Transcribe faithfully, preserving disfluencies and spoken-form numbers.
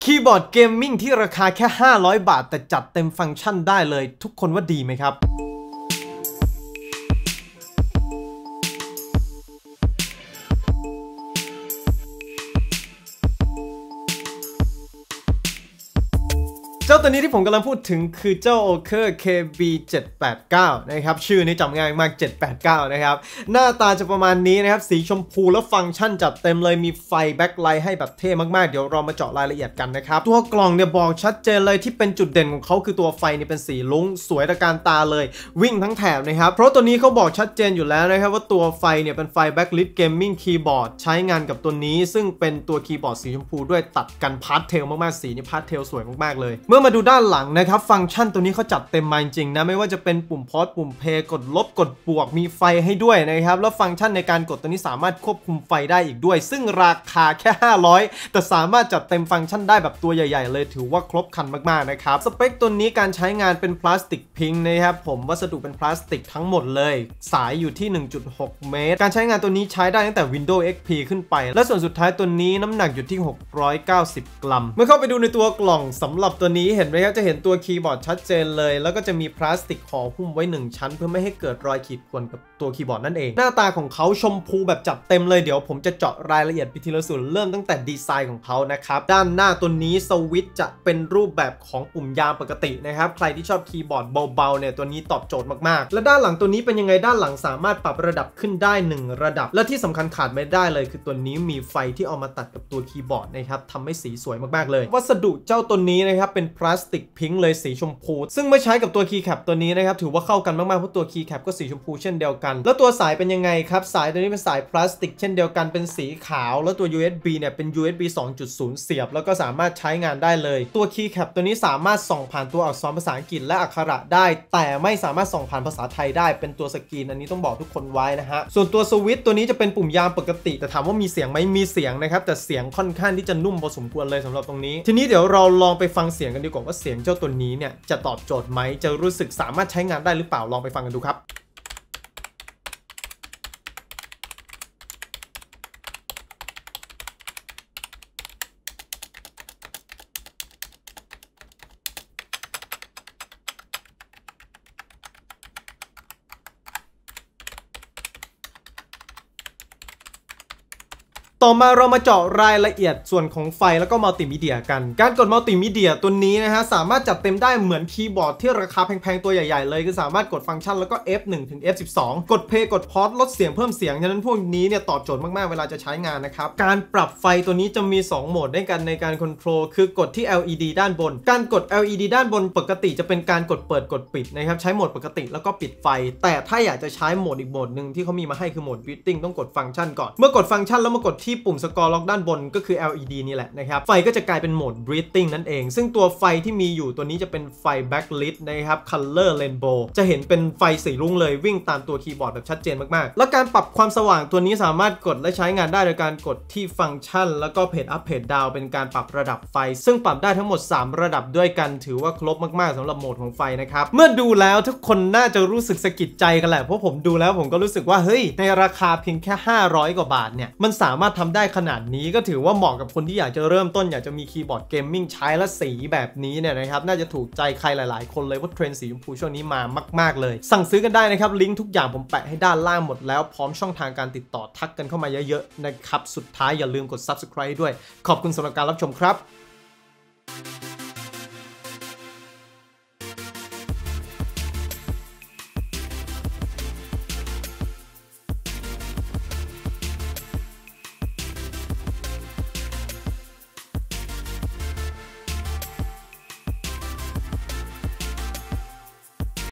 คีย์บอร์ดเกมมิ่งที่ราคาแค่ห้าร้อยบาทแต่จัดเต็มฟังก์ชันได้เลยทุกคนว่าดีไหมครับเจ้าตัวนี้ที่ผมกำลังพูดถึงคือเจ้า Oker เค บี เจ็ดแปดเก้า นะครับชื่อนี้จำง่ายมากเจ็ดแปดเก้านะครับหน้าตาจะประมาณนี้นะครับสีชมพูแล้วฟังก์ชันจัดเต็มเลยมีไฟแบ็คไลท์ให้แบบเท่มากๆเดี๋ยวเรามาเจาะรายละเอียดกันนะครับตัวกล่องเนี่ยบอกชัดเจนเลยที่เป็นจุดเด่นของเขาคือตัวไฟเนี่ยเป็นสีลุ้งสวยตระการตาเลยวิ่งทั้งแถบนะครับเพราะตัวนี้เขาบอกชัดเจนอยู่แล้วนะครับว่าตัวไฟเนี่ยเป็นไฟแบ็คลิทเกมมิ่งคีย์บอร์ดใช้งานกับตัวนี้ซึ่งเป็นตัวคีย์บอร์ดสีชมพูด้วยตัดกันพาสเทลมากๆสีนี่พาสเทลสวยมากๆเลยเมื่อมาดูด้านหลังนะครับฟังก์ชันตัวนี้เขาจัดเต็มมาจริงๆนะไม่ว่าจะเป็นปุ่มพอสปุ่มเพย์กดลบกดบวกมีไฟให้ด้วยนะครับแล้วฟังก์ชันในการกดตัวนี้สามารถควบคุมไฟได้อีกด้วยซึ่งราคาแค่ห้าร้อยแต่สามารถจัดเต็มฟังก์ชันได้แบบตัวใหญ่ๆเลยถือว่าครบครันมากๆนะครับสเปคตัวนี้การใช้งานเป็นพลาสติกพิงค์นะครับผมวัสดุเป็นพลาสติกทั้งหมดเลยสายอยู่ที่ หนึ่งจุดหก เมตรการใช้งานตัวนี้ใช้ได้ตั้งแต่ Windows เอ็กซ์ พี ขึ้นไปและส่วนสุดท้ายตัวนี้น้ำหนักอยู่ที่หกร้อยเก้าสิบกรัมเมื่อเข้าไปดูในตัวกล่องสำหรับตัวนี้เห็นไหมครับจะเห็นตัวคีย์บอร์ดชัดเจนเลยแล้วก็จะมีพลาสติกห่อหุ้มไว้หนึ่งชั้นเพื่อไม่ให้เกิดรอยขีดข่วนกับตัวคีย์บอร์ดนั่นเองหน้าตาของเขาชมพูแบบจัดเต็มเลยเดี๋ยวผมจะเจาะรายละเอียดไปทีละส่วนเริ่มตั้งแต่ดีไซน์ของเขานะครับด้านหน้าตัวนี้สวิตช์จะเป็นรูปแบบของปุ่มยามปกตินะครับใครที่ชอบคีย์บอร์ดเบาๆเนี่ยตัวนี้ตอบโจทย์มากๆและด้านหลังตัวนี้เป็นยังไงด้านหลังสามารถปรับระดับขึ้นได้หนึ่งระดับและที่สำคัญขาดไม่ได้เลยคือตัวนี้มีไฟที่เอามาตัดกับตัวคีย์บอร์ดนะครับทำให้สีสวยมากๆเลยวัสดุเจ้าตัวนี้นะครับเป็นพลาสติกพิงค์เลยสีชมพูซึ่งเมื่อใช้กับตัวคีย์แคปตัวนี้นะครับถือว่าเข้ากันมากๆเพราะตัวคีย์แคปก็สีชมพูเช่นเดียวกันแล้วตัวสายเป็นยังไงครับสายตัวนี้เป็นสายพลาสติกเช่นเดียวกันเป็นสีขาวแล้วตัว ยู เอส บี เนี่ยเป็น ยู เอส บี สองจุดศูนย์ เสียบแล้วก็สามารถใช้งานได้เลยตัวคีย์แคปตัวนี้สามารถส่องผ่านตัวอักษรภาษาอังกฤษและอักขระได้แต่ไม่สามารถส่องผ่านภาษาไทยได้เป็นตัวสกรีนอันนี้ต้องบอกทุกคนไว้นะฮะส่วนตัวสวิตช์ตัวนี้จะเป็นปุ่มยามปกติแต่ถามว่ามีเสียงไหมมีเสียงนะครับแต่เสียงค่อนข้างที่จะนุ่มพอสมควรเลยสำหรับตรงนี้ทีนี้เดี๋ยวเราลองไปฟังเสียงกันดีกว่าว่าเสียงเจ้าตัวนี้เนี่ยจะตอบโจทย์ไหมจะรู้สึกสามารถใช้งานได้หรือเปล่าลองไปฟังกันดูครับต่อมาเรามาเจาะรายละเอียดส่วนของไฟแล้วก็มัลติมีเดียกันการกดมัลติมีเดียตัวนี้นะฮะสามารถจัดเต็มได้เหมือนคีย์บอร์ดที่ราคาแพงๆตัวใหญ่ๆเลยคือสามารถกดฟังก์ชันแล้วก็ เอฟ หนึ่ง ถึง เอฟ สิบสอง กดเพย์กดพอสลดเสียงเพิ่มเสียงฉะนั้นพวกนี้เนี่ยตอบโจทย์มากๆเวลาจะใช้งานนะครับการปรับไฟตัวนี้จะมีสองโหมดด้วยกันในการคอนโทรลคือกดที่ แอล อี ดี ด้านบนการกด แอล อี ดี ด้านบนปกติจะเป็นการกดเปิดกดปิดนะครับใช้โหมดปกติแล้วก็ปิดไฟแต่ถ้าอยากจะใช้โหมดอีกโหมดหนึ่งที่เขามีมาให้คือโหมด Breathing ต้องกดฟังก์ชันก่อนเมื่อกดฟังก์ชันแล้วมากดที่ปุ่มสกอร์ล็อกด้านบนก็คือ แอล อี ดี นี่แหละนะครับไฟก็จะกลายเป็นโหมด breathing นั่นเองซึ่งตัวไฟที่มีอยู่ตัวนี้จะเป็นไฟ backlit นะครับ color rainbow จะเห็นเป็นไฟสีรุ้งเลยวิ่งตามตัวคีย์บอร์ดแบบชัดเจนมากๆแล้วการปรับความสว่างตัวนี้สามารถกดและใช้งานได้โดยการกดที่ฟังก์ชันแล้วก็เพจ up เพจ down เป็นการปรับระดับไฟซึ่งปรับได้ทั้งหมดสามระดับด้วยกันถือว่าครบมากๆสำหรับโหมดของไฟนะครับเมื่อดูแล้วทุกคนน่าจะรู้สึกสะกิดใจกันแหละเพราะผมดูแล้วผมก็รู้สึกว่าเฮ้ยในราคาเพียงแค่ห้าร้อยกว่าบาทเนี่ยมันสามารถทำได้ขนาดนี้ก็ถือว่าเหมาะกับคนที่อยากจะเริ่มต้นอยากจะมีคีย์บอร์ดเกมมิ่งใช้และสีแบบนี้เนี่ยนะครับน่าจะถูกใจใครหลายๆคนเลยเพราะเทรนด์สีชมพูช่วงนี้มามากๆเลยสั่งซื้อกันได้นะครับลิงก์ทุกอย่างผมแปะให้ด้านล่างหมดแล้วพร้อมช่องทางการติดต่อทักกันเข้ามาเยอะๆนะครับสุดท้ายอย่าลืมกด ซับสไครบ์ ด้วยขอบคุณสำหรับการรับชมครับ